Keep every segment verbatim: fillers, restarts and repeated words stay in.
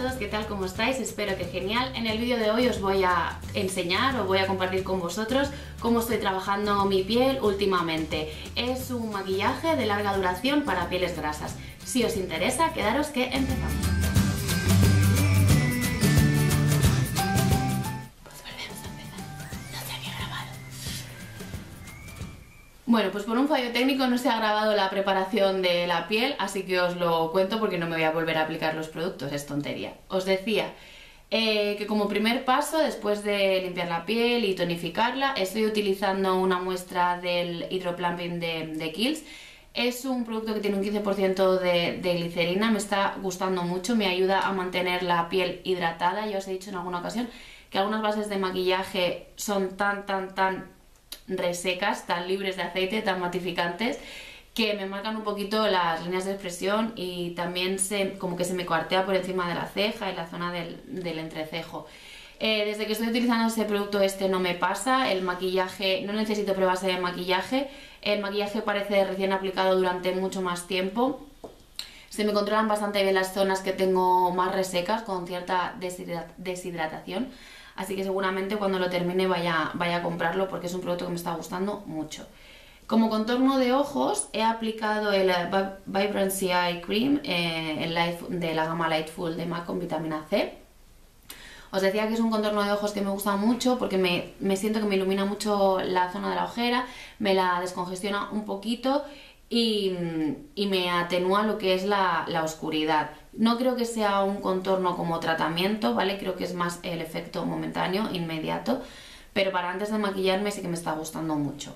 todos, ¿qué tal? ¿Cómo estáis? Espero que genial. En el vídeo de hoy os voy a enseñar o voy a compartir con vosotros cómo estoy trabajando mi piel últimamente. Es un maquillaje de larga duración para pieles grasas. Si os interesa, quedaros que empezamos. Bueno, pues por un fallo técnico no se ha grabado la preparación de la piel, así que os lo cuento porque no me voy a volver a aplicar los productos, es tontería. Os decía eh, que como primer paso, después de limpiar la piel y tonificarla, estoy utilizando una muestra del Hydroplumping de, de Kiehl's. Es un producto que tiene un quince por ciento de, de glicerina, me está gustando mucho, me ayuda a mantener la piel hidratada. Ya os he dicho en alguna ocasión que algunas bases de maquillaje son tan, tan, tan resecas, tan libres de aceite, tan matificantes, que me marcan un poquito las líneas de expresión y también se, como que se me cuartea por encima de la ceja y la zona del, del entrecejo. Eh, desde que estoy utilizando este producto este no me pasa, el maquillaje, no necesito prebase de maquillaje, el maquillaje parece recién aplicado durante mucho más tiempo. Se me controlan bastante bien las zonas que tengo más resecas, con cierta deshidratación. Así que seguramente cuando lo termine vaya, vaya a comprarlo porque es un producto que me está gustando mucho. Como contorno de ojos he aplicado el Vibrancy Eye Cream eh, el Light, de la gama Lightful de MAC con vitamina C. Os decía que es un contorno de ojos que me gusta mucho porque me, me siento que me ilumina mucho la zona de la ojera, me la descongestiona un poquito y, y me atenúa lo que es la, la oscuridad. No creo que sea un contorno como tratamiento, ¿vale? Creo que es más el efecto momentáneo, inmediato, pero para antes de maquillarme sí que me está gustando mucho.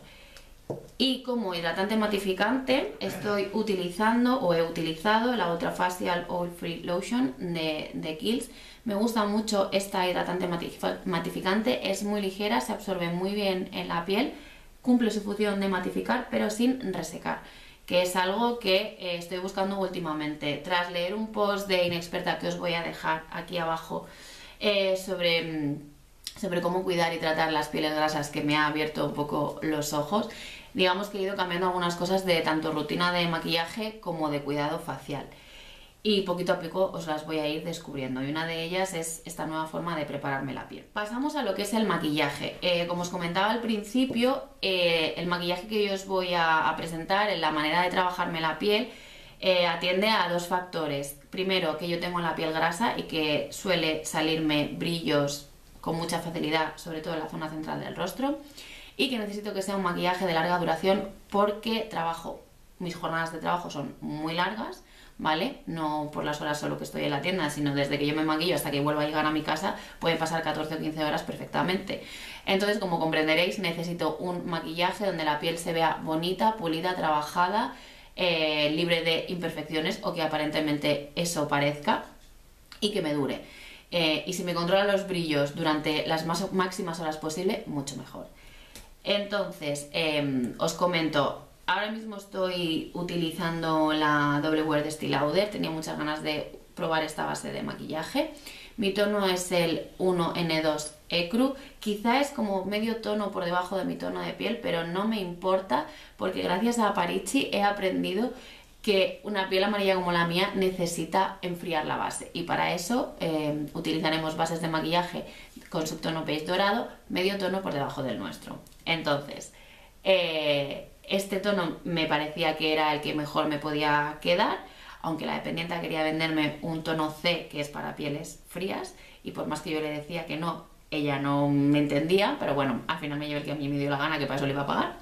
Y como hidratante matificante estoy utilizando o he utilizado la Ultra Facial Oil Free Lotion de, de Kiehl's. Me gusta mucho esta hidratante matificante, es muy ligera, se absorbe muy bien en la piel, cumple su función de matificar pero sin resecar, que es algo que eh, estoy buscando últimamente. Tras leer un post de Inexperta que os voy a dejar aquí abajo eh, sobre, sobre cómo cuidar y tratar las pieles grasas, que me ha abierto un poco los ojos, digamos que he ido cambiando algunas cosas de tanto rutina de maquillaje como de cuidado facial. Y poquito a poco os las voy a ir descubriendo, y una de ellas es esta nueva forma de prepararme la piel. Pasamos a lo que es el maquillaje. Eh, como os comentaba al principio, eh, el maquillaje que yo os voy a, a presentar, en la manera de trabajarme la piel, eh, atiende a dos factores. Primero, que yo tengo la piel grasa y que suele salirme brillos con mucha facilidad, sobre todo en la zona central del rostro, y que necesito que sea un maquillaje de larga duración porque trabajo, mis jornadas de trabajo son muy largas, ¿vale? No por las horas solo que estoy en la tienda, sino desde que yo me maquillo hasta que vuelvo a llegar a mi casa pueden pasar catorce o quince horas perfectamente. Entonces, como comprenderéis, necesito un maquillaje donde la piel se vea bonita, pulida, trabajada, eh, libre de imperfecciones, o que aparentemente eso parezca, y que me dure. Eh, y si me controlan los brillos durante las más, máximas horas posible, mucho mejor. Entonces, eh, os comento. Ahora mismo estoy utilizando la Double Wear de Estée Lauder, tenía muchas ganas de probar esta base de maquillaje. Mi tono es el uno ene dos Ecru, quizá es como medio tono por debajo de mi tono de piel, pero no me importa porque gracias a Aparici he aprendido que una piel amarilla como la mía necesita enfriar la base, y para eso eh, utilizaremos bases de maquillaje con subtono beige dorado, medio tono por debajo del nuestro. Entonces, eh, este tono me parecía que era el que mejor me podía quedar, aunque la dependiente quería venderme un tono C, que es para pieles frías, y por más que yo le decía que no, ella no me entendía, pero bueno, al final me llevé el que a mí me dio la gana, que para eso le iba a pagar.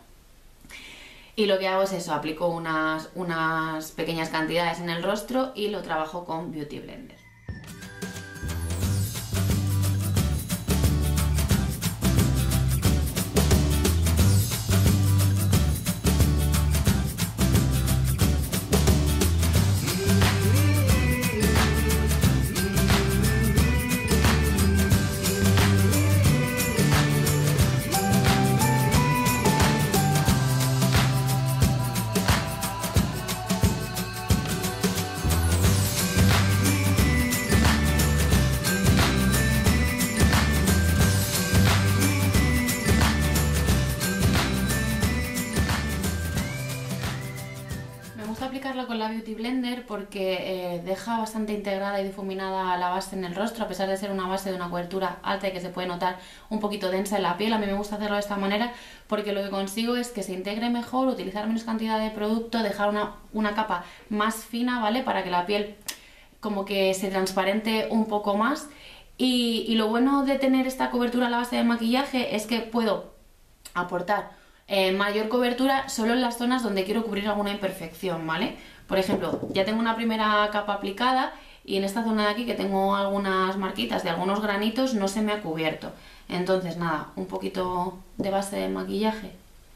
Y lo que hago es eso, aplico unas, unas pequeñas cantidades en el rostro y lo trabajo con Beauty Blender. Me gusta aplicarla con la Beauty Blender porque eh, deja bastante integrada y difuminada la base en el rostro, a pesar de ser una base de una cobertura alta y que se puede notar un poquito densa en la piel. A mí me gusta hacerlo de esta manera porque lo que consigo es que se integre mejor, utilizar menos cantidad de producto, dejar una, una capa más fina, ¿vale? Para que la piel como que se transparente un poco más. Y, y lo bueno de tener esta cobertura a la base del maquillaje es que puedo aportar Eh, mayor cobertura solo en las zonas donde quiero cubrir alguna imperfección, ¿vale? Por ejemplo, ya tengo una primera capa aplicada y en esta zona de aquí que tengo algunas marquitas de algunos granitos no se me ha cubierto. Entonces nada, un poquito de base de maquillaje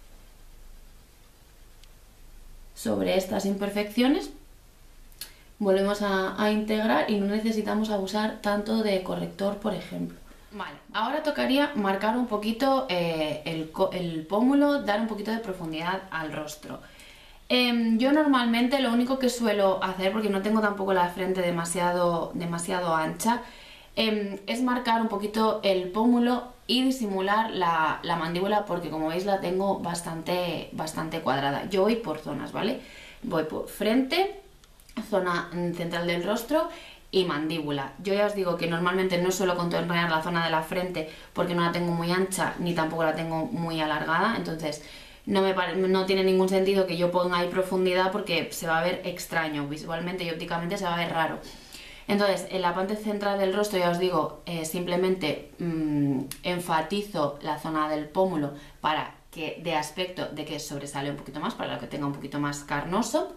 sobre estas imperfecciones. Volvemos a, a integrar y no necesitamos abusar tanto de corrector, por ejemplo. Vale, ahora tocaría marcar un poquito eh, el, el pómulo, dar un poquito de profundidad al rostro. Eh, yo normalmente lo único que suelo hacer, porque no tengo tampoco la frente demasiado, demasiado ancha, eh, es marcar un poquito el pómulo y disimular la, la mandíbula, porque como veis la tengo bastante, bastante cuadrada. Yo voy por zonas, ¿vale? Voy por frente, zona central del rostro y mandíbula. Yo ya os digo que normalmente no suelo contornear la zona de la frente porque no la tengo muy ancha ni tampoco la tengo muy alargada, entonces no, me pare... no tiene ningún sentido que yo ponga ahí profundidad porque se va a ver extraño, visualmente y ópticamente se va a ver raro. Entonces, en la parte central del rostro, ya os digo, eh, simplemente mmm, enfatizo la zona del pómulo para que dé aspecto de que sobresale un poquito más, para que tenga un poquito más carnoso.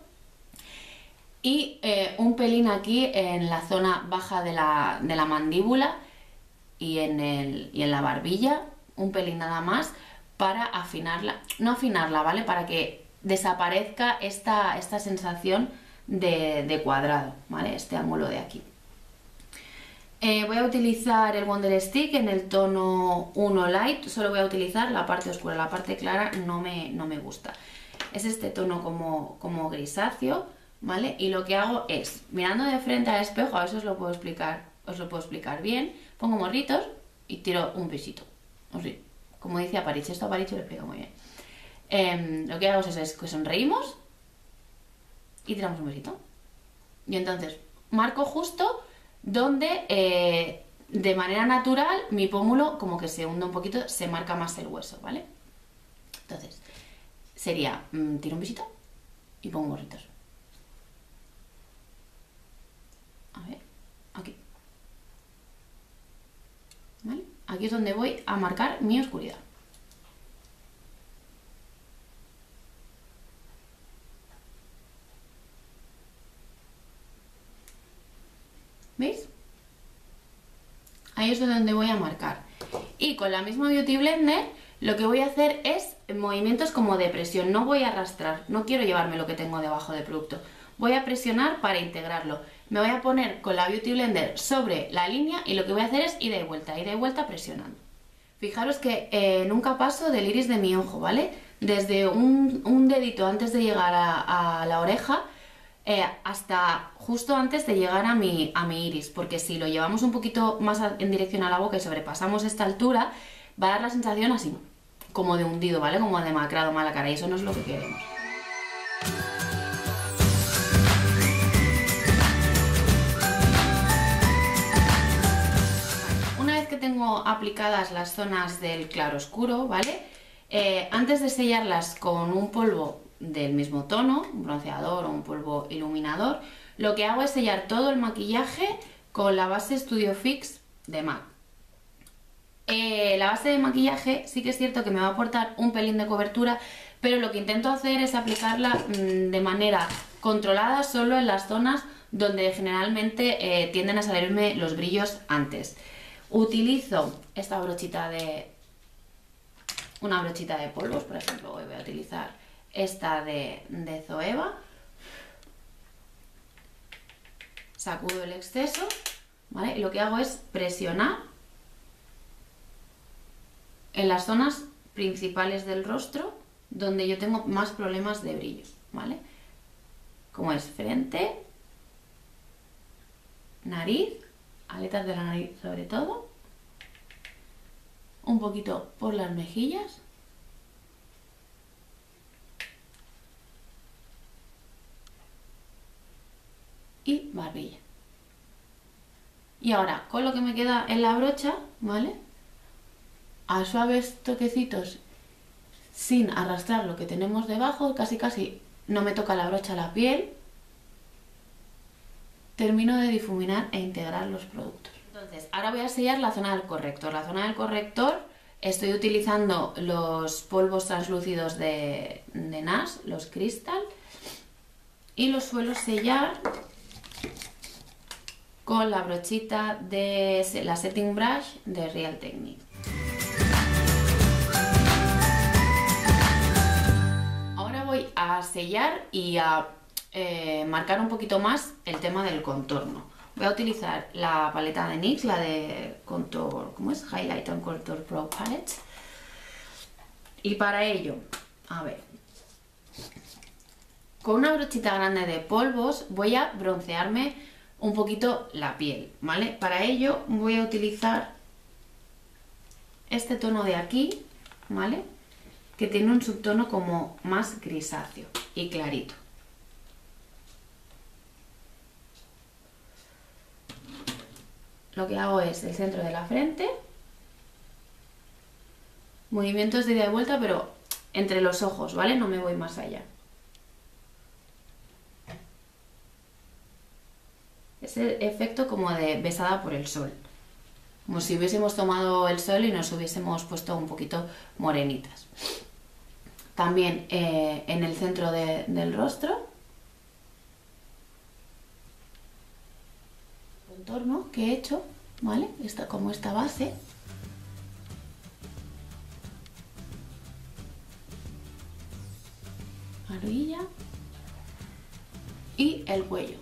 Y eh, un pelín aquí en la zona baja de la, de la mandíbula y en, el, y en la barbilla, un pelín nada más para afinarla, no afinarla, ¿vale? Para que desaparezca esta, esta sensación de, de cuadrado, ¿vale? Este ángulo de aquí. Eh, voy a utilizar el Wonder Stick en el tono uno Light, solo voy a utilizar la parte oscura, la parte clara no me, no me gusta. Es este tono como, como grisáceo, ¿vale? Y lo que hago es, mirando de frente al espejo, a ver si os lo puedo explicar, os lo puedo explicar bien, pongo morritos y tiro un besito, así, como dice Aparicio, esto Aparicio lo explica muy bien. Eh, lo que hago es, es que sonreímos y tiramos un besito. Y entonces marco justo donde eh, de manera natural mi pómulo como que se hunde un poquito, se marca más el hueso, ¿vale? Entonces sería, mmm, tiro un besito y pongo morritos. A ver, aquí. ¿Vale? Aquí es donde voy a marcar mi oscuridad. ¿Veis? Ahí es donde voy a marcar. Y con la misma Beauty Blender lo que voy a hacer es movimientos como de presión. No voy a arrastrar, no quiero llevarme lo que tengo debajo del producto. Voy a presionar para integrarlo. Me voy a poner con la Beauty Blender sobre la línea y lo que voy a hacer es ida y vuelta, ida y vuelta presionando. Fijaros que eh, nunca paso del iris de mi ojo, ¿vale? Desde un, un dedito antes de llegar a, a la oreja eh, hasta justo antes de llegar a mi, a mi iris, porque si lo llevamos un poquito más a, en dirección a la boca y sobrepasamos esta altura, va a dar la sensación así, como de hundido, ¿vale? Como demacrado, mala cara, y eso no es lo que queremos. Tengo aplicadas las zonas del claroscuro, ¿vale? Eh, antes de sellarlas con un polvo del mismo tono, un bronceador o un polvo iluminador, lo que hago es sellar todo el maquillaje con la base Studio Fix de MAC. Eh, la base de maquillaje sí que es cierto que me va a aportar un pelín de cobertura, pero lo que intento hacer es aplicarla mmm, de manera controlada solo en las zonas donde generalmente eh, tienden a salirme los brillos antes. Utilizo esta brochita de una brochita de polvos, por ejemplo, hoy voy a utilizar esta de, de Zoeva. Sacudo el exceso, ¿vale? Y lo que hago es presionar en las zonas principales del rostro donde yo tengo más problemas de brillo, ¿vale? Como es frente, nariz, aletas de la nariz sobre todo, un poquito por las mejillas y barbilla. Y ahora, con lo que me queda en la brocha, ¿vale? A suaves toquecitos, sin arrastrar lo que tenemos debajo, casi casi no me toca la brocha la piel, termino de difuminar e integrar los productos. Entonces, ahora voy a sellar la zona del corrector. La zona del corrector estoy utilizando los polvos translúcidos de, de N A S, los Crystal, y los suelo sellar con la brochita de la Setting Brush de Real Technique. Ahora voy a sellar y a eh, marcar un poquito más el tema del contorno. Voy a utilizar la paleta de N Y X, la de Contour, ¿cómo es? Highlight and Contour Pro Palette. Y para ello, a ver, con una brochita grande de polvos voy a broncearme un poquito la piel, ¿vale? Para ello voy a utilizar este tono de aquí, ¿vale? Que tiene un subtono como más grisáceo y clarito. Lo que hago es el centro de la frente, movimientos de ida y vuelta, pero entre los ojos, ¿vale? No me voy más allá. Ese efecto como de besada por el sol, como si hubiésemos tomado el sol y nos hubiésemos puesto un poquito morenitas. También eh, en el centro de, del rostro, contorno que he hecho, ¿vale? Esta, como esta base. Barbilla y el cuello.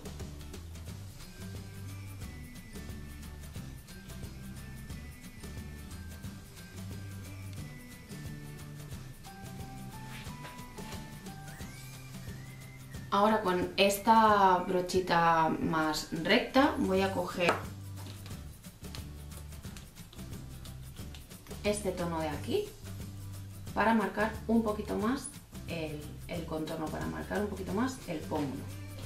Ahora con esta brochita más recta voy a coger este tono de aquí para marcar un poquito más el, el contorno, para marcar un poquito más el pómulo.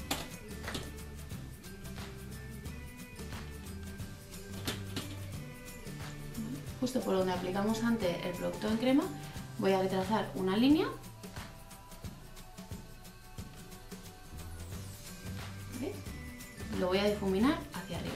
Justo por donde aplicamos antes el producto en crema voy a trazar una línea. Lo voy a difuminar hacia arriba.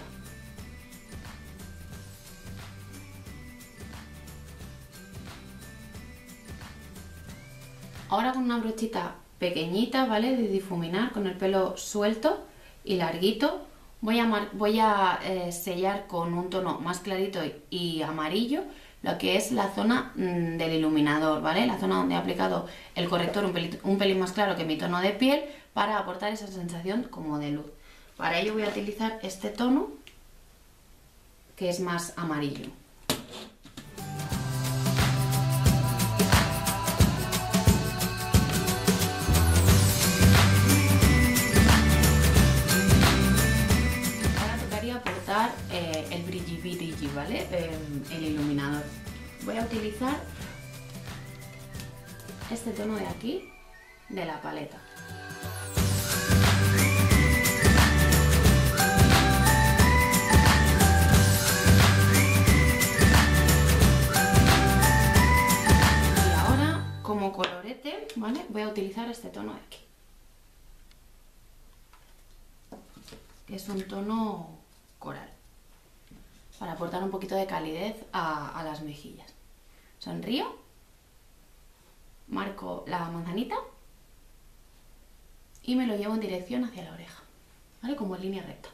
Ahora con una brochita pequeñita, ¿vale? De difuminar con el pelo suelto y larguito, voy a, voy a eh, sellar con un tono más clarito y, y amarillo lo que es la zona mmm, del iluminador, ¿vale? La zona donde he aplicado el corrector un pelín, un pelín más claro que mi tono de piel para aportar esa sensación como de luz. Para ello voy a utilizar este tono que es más amarillo. Ahora tocaría aportar eh, el brilli brilli, ¿vale? Eh, el iluminador. Voy a utilizar este tono de aquí de la paleta. Como colorete, ¿vale? Voy a utilizar este tono de aquí, que es un tono coral, para aportar un poquito de calidez a, a las mejillas. Sonrío, marco la manzanita y me lo llevo en dirección hacia la oreja, ¿vale? Como en línea recta.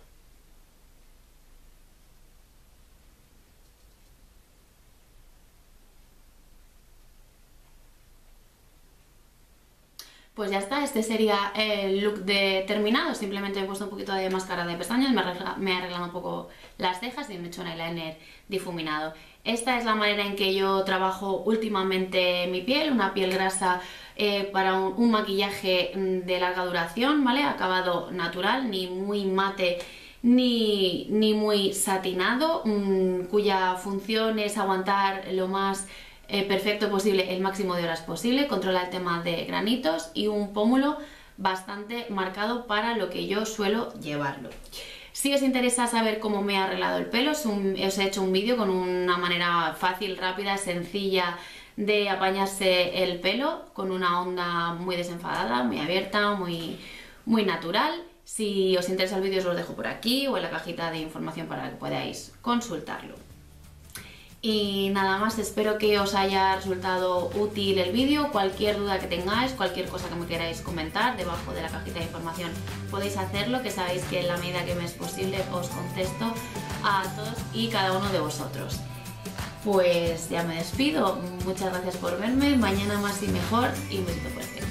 Pues ya está, este sería el look de terminado. Simplemente he puesto un poquito de máscara de pestañas, me, arregla, me he arreglado un poco las cejas y me he hecho un eyeliner difuminado. Esta es la manera en que yo trabajo últimamente mi piel, una piel grasa eh, para un, un maquillaje de larga duración, ¿vale? Acabado natural, ni muy mate ni, ni muy satinado, mmm, cuya función es aguantar lo más Eh, perfecto posible, el máximo de horas posible, controla el tema de granitos y un pómulo bastante marcado para lo que yo suelo llevarlo. Si os interesa saber cómo me he arreglado el pelo, os he hecho un vídeo con una manera fácil, rápida, sencilla de apañarse el pelo con una onda muy desenfadada, muy abierta, muy, muy natural. Si os interesa el vídeo os lo dejo por aquí o en la cajita de información para que podáis consultarlo. Y nada más, espero que os haya resultado útil el vídeo. Cualquier duda que tengáis, cualquier cosa que me queráis comentar, debajo de la cajita de información podéis hacerlo, que sabéis que en la medida que me es posible os contesto a todos y cada uno de vosotros. Pues ya me despido, muchas gracias por verme, mañana más y mejor y un besito fuerte.